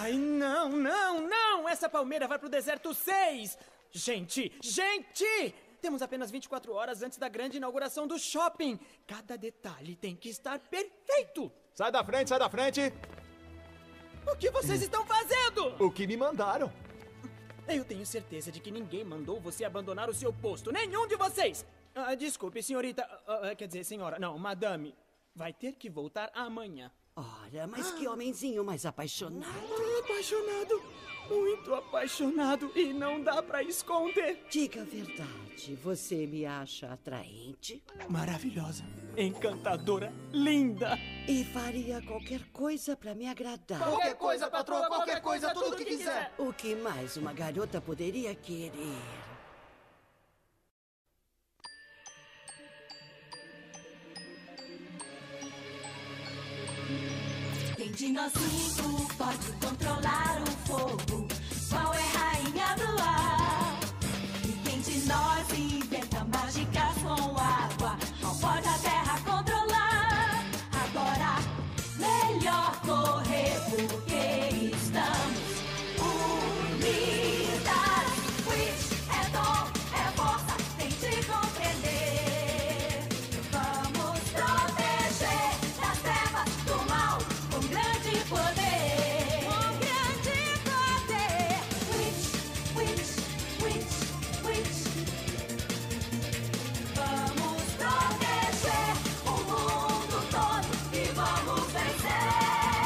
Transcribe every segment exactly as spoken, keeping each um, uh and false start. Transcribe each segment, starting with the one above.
Ai, não, não, não! Essa palmeira vai pro deserto seis! Gente, gente! Temos apenas vinte e quatro horas antes da grande inauguração do shopping. Cada detalhe tem que estar perfeito. Sai da frente, sai da frente! O que vocês estão fazendo? O que me mandaram. Eu tenho certeza de que ninguém mandou você abandonar o seu posto. Nenhum de vocês! Ah, desculpe, senhorita... ah, quer dizer, senhora... Não, madame. Vai ter que voltar amanhã. Olha, mas que homenzinho mais apaixonado. Ah, apaixonado. Muito apaixonado. E não dá pra esconder. Diga a verdade. Você me acha atraente? Maravilhosa. Encantadora. Linda. E faria qualquer coisa pra me agradar. Qualquer coisa, patroa, qualquer coisa, tudo o que quiser. O que mais uma garota poderia querer? Quem de nós cinco pode controlar o fogo? Qual é a rainha do ar? E quem de nós inventa mágicas com água? Qual pode a terra controlar? Agora, melhor correr porque estamos unidas. Witch é dom, é força, tente compreender. Vamos proteger das trevas do mal com grande poder. Com grande poder. Witch, witch, witch, witch. Vamos proteger o mundo todo e vamos vencer.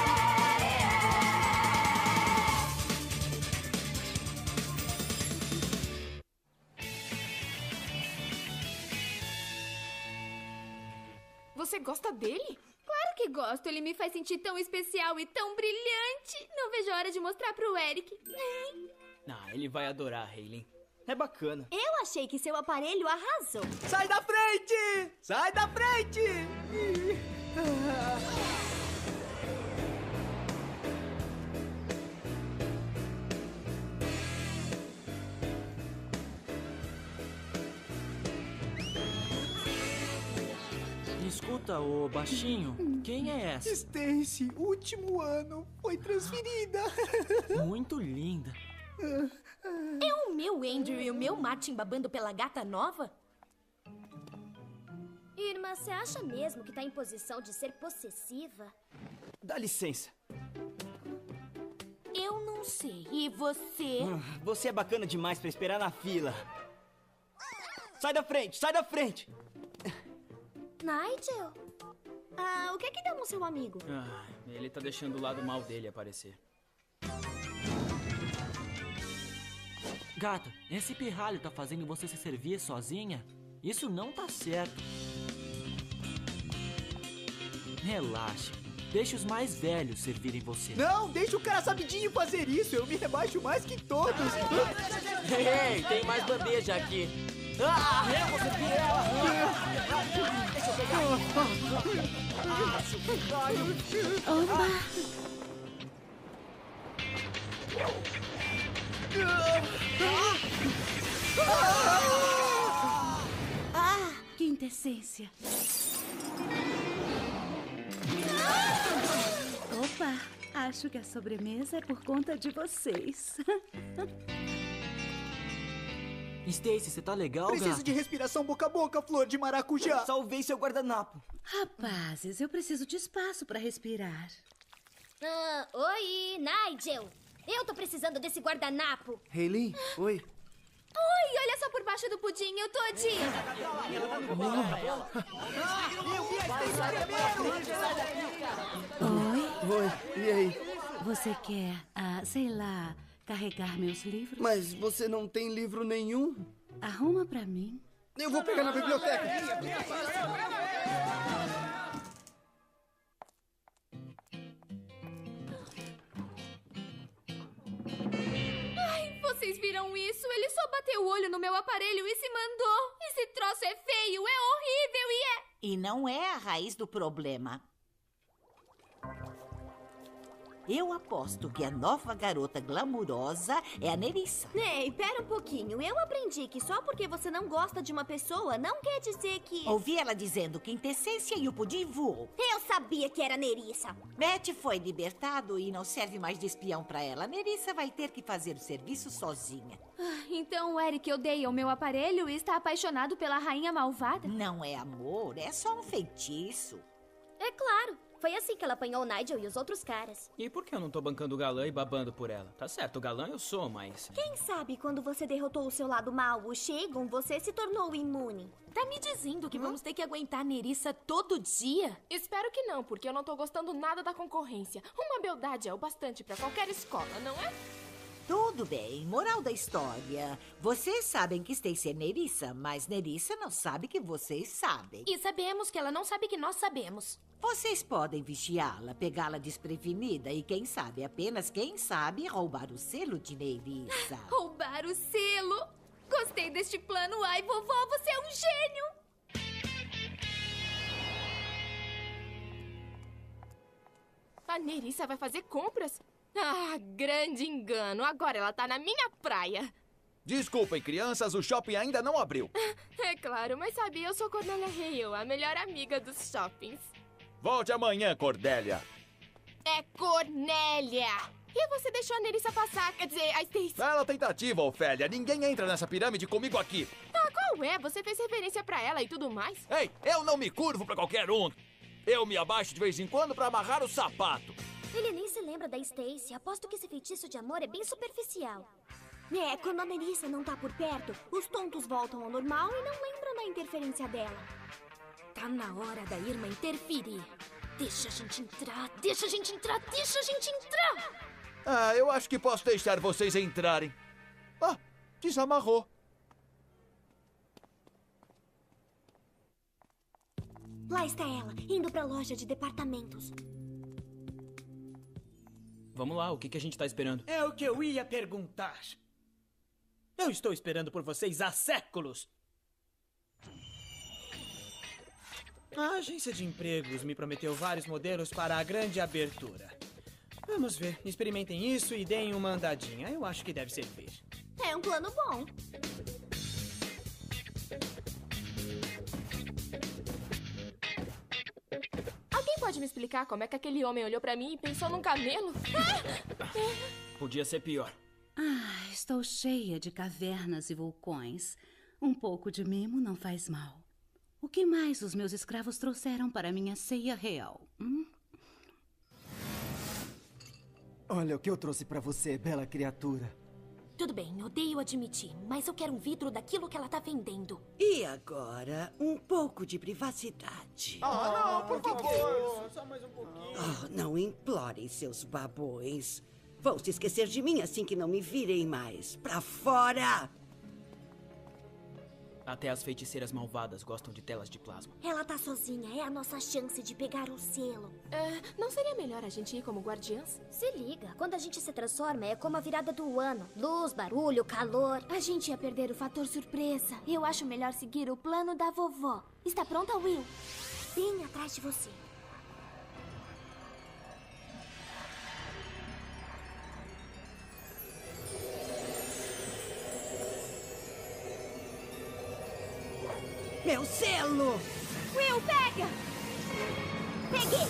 Você gosta dele? Claro que gosto. Ele me faz sentir tão especial e tão brilhante. Não vejo a hora de mostrar pro Eric. Ah, ele vai adorar, Hayley. É bacana. Eu achei que seu aparelho arrasou. Sai da frente! Sai da frente! Escuta, ô baixinho, quem é essa? Stacy, último ano, foi transferida. Muito linda. É o meu Andrew e o meu Martin babando pela gata nova? Irmã, você acha mesmo que tá em posição de ser possessiva? Dá licença. Eu não sei. E você? Ah, Você é bacana demais pra esperar na fila. Sai da frente, sai da frente! Nigel? Ah, o que é que deu no seu amigo? Ah, ele tá deixando o lado mal dele aparecer. Gata, esse pirralho tá fazendo você se servir sozinha? Isso não tá certo. Relaxa. Deixa os mais velhos servirem você. Não, deixa o cara sabidinho fazer isso. Eu me rebaixo mais que todos. Ei, tem mais bandeja aqui. Ah, eu vou servir ela. Deixa eu pegar. Ah, seu pirralho. Ah, quintessência. Opa, acho que a sobremesa é por conta de vocês. Stacy, você tá legal, Preciso gata? de respiração boca a boca, flor de maracujá. Salvei seu guardanapo. Rapazes, eu preciso de espaço pra respirar. Ah, oi, Nigel. Eu tô precisando desse guardanapo. Hayley, oi. Oi, olha só por baixo do pudim, eu tô de... Oi? Oi, e aí? Você quer, ah, sei lá, carregar meus livros? Mas você não tem livro nenhum? Arruma pra mim. Eu vou pegar na biblioteca. Ai, vocês viram isso? Ele só bateu o olho no meu aparelho e se mandou. Esse troço é feio, é horrível e é... E não é a raiz do problema. Eu aposto que a nova garota glamurosa é a Nerissa. Ei, pera um pouquinho. Eu aprendi que só porque você não gosta de uma pessoa não quer dizer que... Ouvi ela dizendo quintessência e o pudim voou. Eu sabia que era Nerissa. Matt foi libertado e não serve mais de espião pra ela. Nerissa vai ter que fazer o serviço sozinha. Ah, então o Eric odeia o meu aparelho e está apaixonado pela rainha malvada? Não é amor, é só um feitiço. É claro. Foi assim que ela apanhou o Nigel e os outros caras. E por que eu não tô bancando o galã e babando por ela? Tá certo, o galã eu sou, mas... Quem sabe quando você derrotou o seu lado mal, o Shagon, você se tornou imune. Tá me dizendo que hum? vamos ter que aguentar Nerissa todo dia? Espero que não, porque eu não tô gostando nada da concorrência. Uma beldade é o bastante pra qualquer escola, não é? Tudo bem, moral da história. Vocês sabem que Stacy é Nerissa, mas Nerissa não sabe que vocês sabem. E sabemos que ela não sabe que nós sabemos. Vocês podem vigiá-la, pegá-la desprevenida e, quem sabe, apenas quem sabe, roubar o selo de Nerissa. Roubar o selo? Gostei deste plano. Ai, vovó, você é um gênio! A Nerissa vai fazer compras? Ah, grande engano. Agora ela tá na minha praia. Desculpem, crianças, o shopping ainda não abriu. É claro, mas sabe, eu sou Cornélia Hale, a melhor amiga dos shoppings. Volte amanhã, Cordélia. É Cornélia. E você deixou a Nerissa passar, quer dizer, a Stacy. Bela tentativa, Ofélia. Ninguém entra nessa pirâmide comigo aqui. Ah, qual é? Você fez referência pra ela e tudo mais? Ei, eu não me curvo pra qualquer um. Eu me abaixo de vez em quando pra amarrar o sapato. Ele nem se lembra da Stacy. Aposto que esse feitiço de amor é bem superficial. É, quando a Nerissa não tá por perto, os tontos voltam ao normal e não lembram da interferência dela. Tá na hora da Irma interferir. Deixa a gente entrar, deixa a gente entrar, deixa a gente entrar! Ah, eu acho que posso deixar vocês entrarem. Ah, desamarrou. Lá está ela, indo pra loja de departamentos. Vamos lá, o que, que a gente tá esperando? É o que eu ia perguntar. Eu estou esperando por vocês há séculos. A agência de empregos me prometeu vários modelos para a grande abertura. Vamos ver, experimentem isso e deem uma andadinha. Eu acho que deve servir. É um plano bom. Alguém pode me explicar como é que aquele homem olhou pra mim e pensou num camelo? Podia ser pior. Ah, estou cheia de cavernas e vulcões. Um pouco de mimo não faz mal. O que mais os meus escravos trouxeram para minha ceia real? Hum? Olha o que eu trouxe pra você, bela criatura. Tudo bem, odeio admitir, mas eu quero um vidro daquilo que ela tá vendendo. E agora, um pouco de privacidade. Ah, não, por favor. Só mais um pouquinho. Oh, não implorem, seus babões. Vão se esquecer de mim assim que não me virem mais. Pra fora! Até as feiticeiras malvadas gostam de telas de plasma. Ela tá sozinha, é a nossa chance de pegar o selo. Uh, não seria melhor a gente ir como guardiãs? Se liga, quando a gente se transforma é como a virada do ano. Luz, barulho, calor. A gente ia perder o fator surpresa. Eu acho melhor seguir o plano da vovó. Está pronta, Will? Bem atrás de você. Meu selo! Will, pega! Peguei!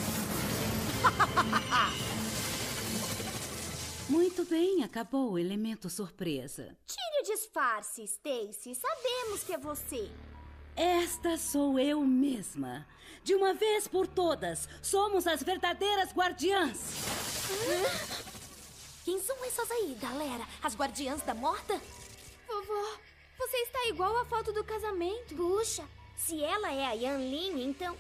Muito bem, acabou o elemento surpresa. Tire o disfarce, Stacy. Sabemos que é você. Esta sou eu mesma. De uma vez por todas, somos as verdadeiras guardiãs. Hã? Quem são essas aí, galera? As guardiãs da morta? Vovó, você está igual à foto do casamento. Puxa, se ela é a Yanlin, então...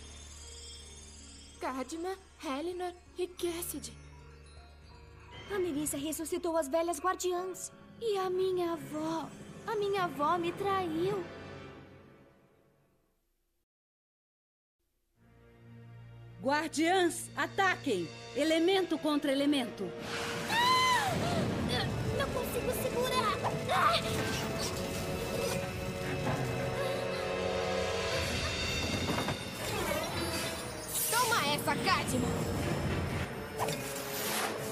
Cadma, Eleanor e Cassidy. A Nerissa ressuscitou as velhas guardiãs. E a minha avó? A minha avó me traiu. Guardiãs, ataquem! Elemento contra elemento. Ah! Não consigo segurar. Ah! Toma essa, Cadma!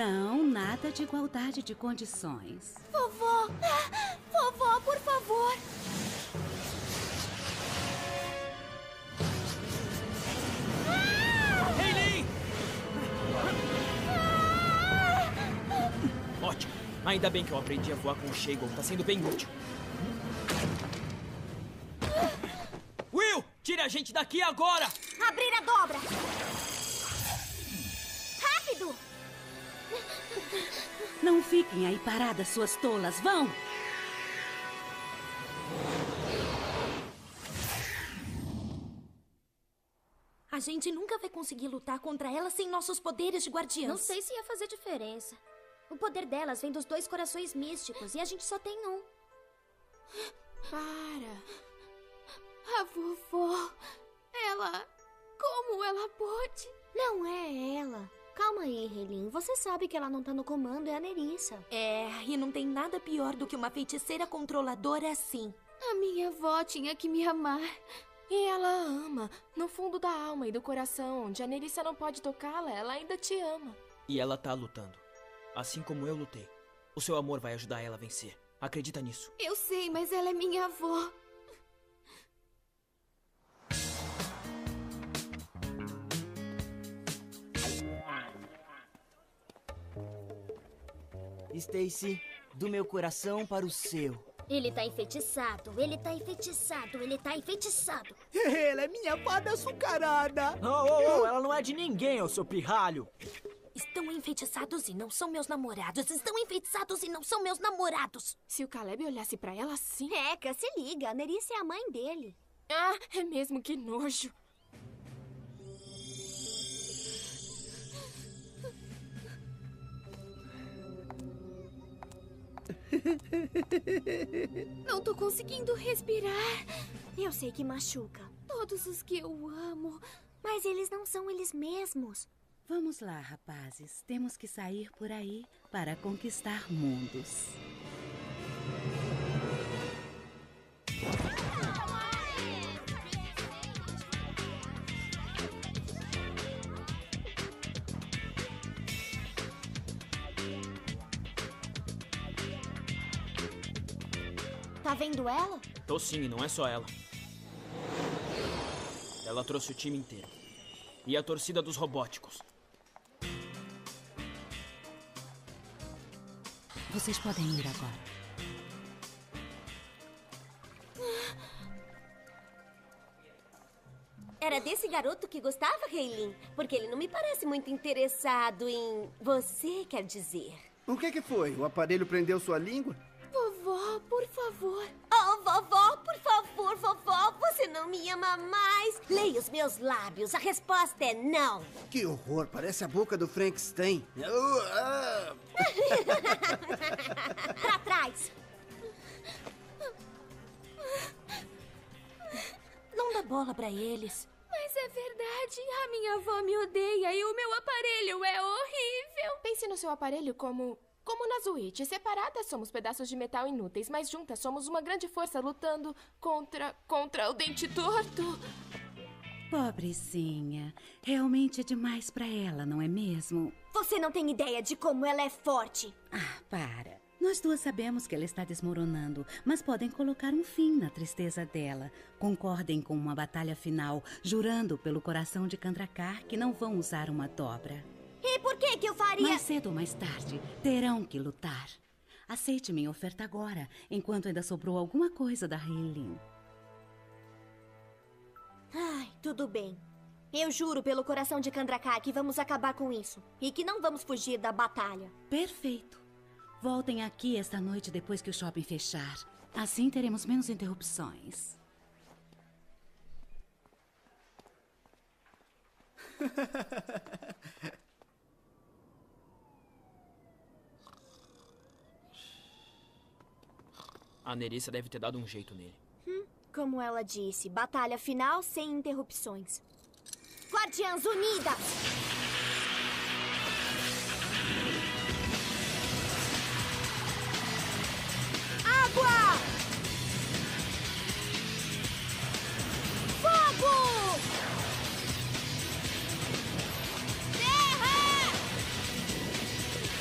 Não, nada de igualdade de condições. Vovó! Vovó, por favor! Hayley! Ótimo. Ainda bem que eu aprendi a voar com o Shagon. Tá sendo bem útil. Will! Tire a gente daqui agora! Abrir a dobra! Rápido! Não fiquem aí paradas, suas tolas. Vão! A gente nunca vai conseguir lutar contra ela sem nossos poderes de guardiãs. Não sei se ia fazer diferença. O poder delas vem dos dois corações místicos e a gente só tem um. Para. A vovó, ela... Como ela pôde? Não é ela. Calma aí, Hayley. Você sabe que ela não tá no comando, é a Nerissa. É, e não tem nada pior do que uma feiticeira controladora assim. A minha avó tinha que me amar. E ela ama. No fundo da alma e do coração, onde a Nerissa não pode tocá-la, ela ainda te ama. E ela tá lutando. Assim como eu lutei. O seu amor vai ajudar ela a vencer. Acredita nisso. Eu sei, mas ela é minha avó. Stacy, do meu coração para o seu. Ele tá enfeitiçado, ele tá enfeitiçado, ele tá enfeitiçado. Ela é minha fada açucarada. Oh, oh, oh, ela não é de ninguém, eu sou pirralho. Estão enfeitiçados e não são meus namorados. Estão enfeitiçados e não são meus namorados. Se o Caleb olhasse pra ela assim... Eca, se liga, a Nerissa é a mãe dele. Ah, é mesmo, que nojo. Não tô conseguindo respirar. Eu sei que machuca. Todos os que eu amo. Mas eles não são eles mesmos. Vamos lá, rapazes. Temos que sair por aí para conquistar mundos. Tá vendo ela? Tô sim, e não é só ela. Ela trouxe o time inteiro. E a torcida dos robóticos. Vocês podem ir agora. Era desse garoto que gostava, Hayley? Porque ele não me parece muito interessado em... Você, quer dizer. O que que foi? O aparelho prendeu sua língua? Vovó, por favor. Oh, vovó, por favor, vovó, você não me ama mais. Leia os meus lábios, a resposta é não. Que horror, parece a boca do Frankenstein. Pra trás. Não dá bola pra eles. Mas é verdade, a minha avó me odeia e o meu aparelho é horrível. Pense no seu aparelho como... Como na Switch, separadas somos pedaços de metal inúteis, mas juntas somos uma grande força lutando contra... contra o dente torto. Pobrezinha. Realmente é demais pra ela, não é mesmo? Você não tem ideia de como ela é forte. Ah, para. Nós duas sabemos que ela está desmoronando, mas podem colocar um fim na tristeza dela. Concordem com uma batalha final, jurando pelo coração de Kandrakar que não vão usar uma dobra. E por que que eu faria... Mais cedo ou mais tarde, terão que lutar. Aceite minha oferta agora, enquanto ainda sobrou alguma coisa da Hayley. Ai, tudo bem. Eu juro pelo coração de Kandrakar que vamos acabar com isso. E que não vamos fugir da batalha. Perfeito. Voltem aqui esta noite depois que o shopping fechar. Assim teremos menos interrupções. A Nerissa deve ter dado um jeito nele. Hum, como ela disse, batalha final sem interrupções. Guardiãs Unidas! Água! Fogo! Terra!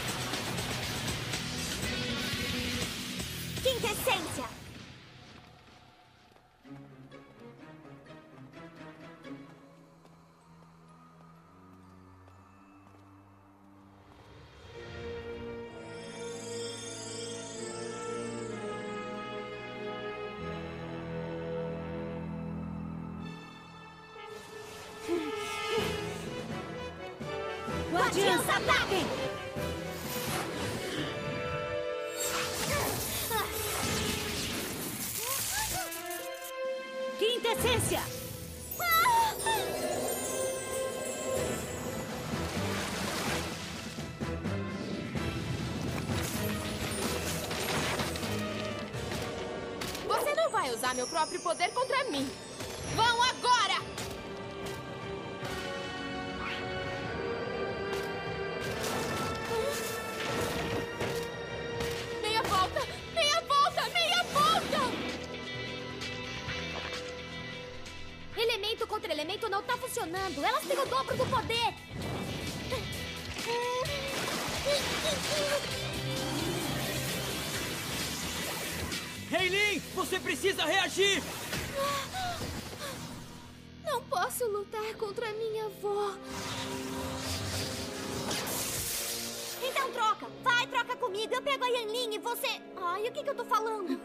quintessência! Guardiãs, ataquem! Quintessência! Você não vai usar meu próprio poder contra mim. Vão agora! Meia volta! Meia volta! Meia volta! Elemento contra elemento não tá funcionando. Elas têm o dobro do poder. Haylin, você precisa reagir! Não posso lutar contra minha avó. Então troca! Vai, troca comigo! Eu pego a Yanlin e você... Ai, o que, que eu tô falando?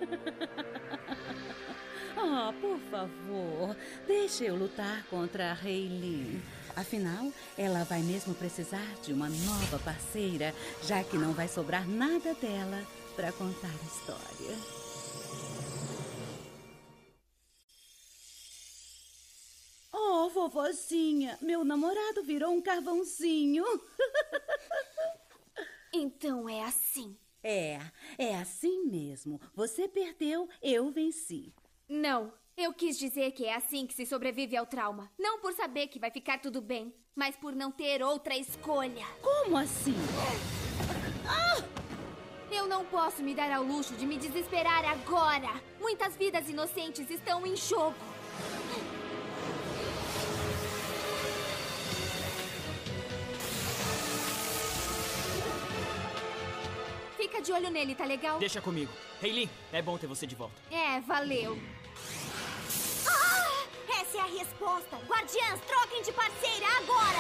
Oh, por favor, deixe eu lutar contra a Haylin. Afinal, ela vai mesmo precisar de uma nova parceira, já que não vai sobrar nada dela para contar a história. Oh, vovozinha, meu namorado virou um carvãozinho. Então é assim. É, é assim mesmo. Você perdeu, eu venci. Não, eu quis dizer que é assim que se sobrevive ao trauma. Não por saber que vai ficar tudo bem, mas por não ter outra escolha. Como assim? Ah! Eu não posso me dar ao luxo de me desesperar agora. Muitas vidas inocentes estão em jogo. Fica de olho nele, tá legal? Deixa comigo. Haylin, é bom ter você de volta. É, valeu. Ah! Essa é a resposta! Guardiãs, troquem de parceira agora!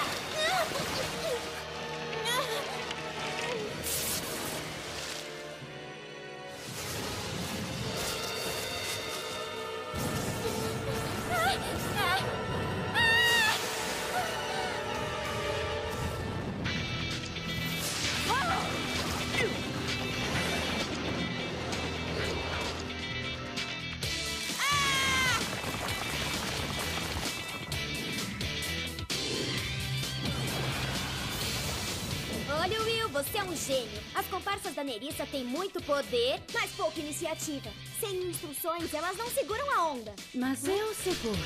Olha, Will, você é um gênio. As comparsas da Nerissa têm muito poder, mas pouca iniciativa. Sem instruções, elas não seguram a onda. Mas eu seguro.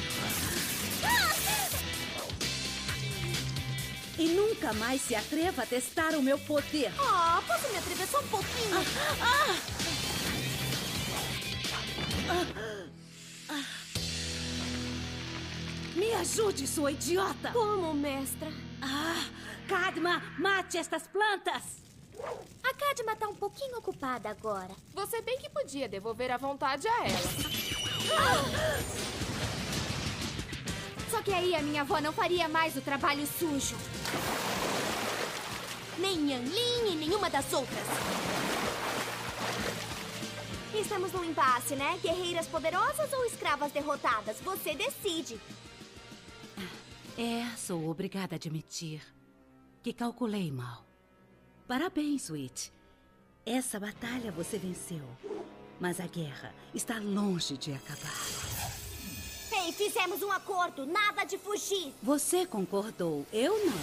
E nunca mais se atreva a testar o meu poder. Ah, posso me atrever só um pouquinho? Ah, ah, ah. Me ajude, sua idiota! Como, mestra? Ah, Kadma, mate estas plantas! A Kadma tá um pouquinho ocupada agora. Você bem que podia devolver a vontade a ela. Ah! Só que aí a minha avó não faria mais o trabalho sujo. Nem Yanlin e nenhuma das outras. Estamos num impasse, né? Guerreiras poderosas ou escravas derrotadas? Você decide. É, sou obrigada a admitir que calculei mal. Parabéns, Sweet. Essa batalha você venceu. Mas a guerra está longe de acabar. Ei, fizemos um acordo. Nada de fugir. Você concordou, eu não.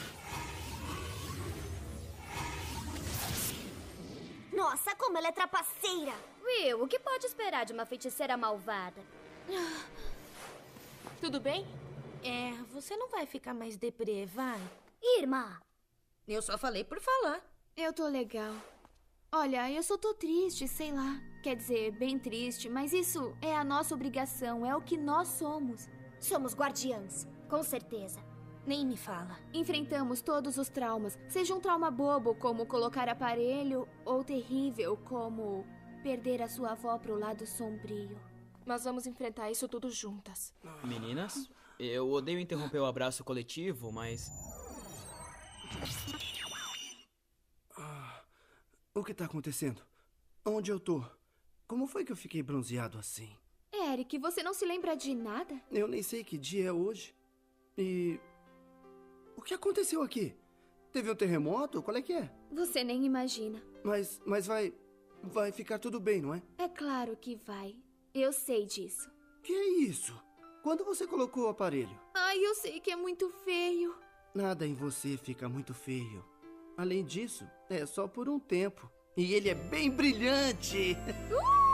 Nossa, como ela é trapaceira. Will, o que pode esperar de uma feiticeira malvada? Tudo bem? É, você não vai ficar mais deprê, vai? Irmã! Eu só falei por falar. Eu tô legal. Olha, eu só tô triste, sei lá. Quer dizer, bem triste, mas isso é a nossa obrigação, é o que nós somos. Somos guardiãs. Com certeza. Nem me fala. Enfrentamos todos os traumas. Seja um trauma bobo, como colocar aparelho, ou terrível, como perder a sua avó pro lado sombrio. Nós vamos enfrentar isso tudo juntas. Meninas, eu odeio interromper o abraço coletivo, mas... Ah, o que tá acontecendo? Onde eu tô? Como foi que eu fiquei bronzeado assim? Eric, você não se lembra de nada? Eu nem sei que dia é hoje. E... o que aconteceu aqui? Teve um terremoto? Qual é que é? Você nem imagina. Mas, mas vai... vai ficar tudo bem, não é? É claro que vai. Eu sei disso. Que é isso? Quando você colocou o aparelho? Ai, eu sei que é muito feio. Nada em você fica muito feio. Além disso, é só por um tempo. E ele é bem brilhante. Uh!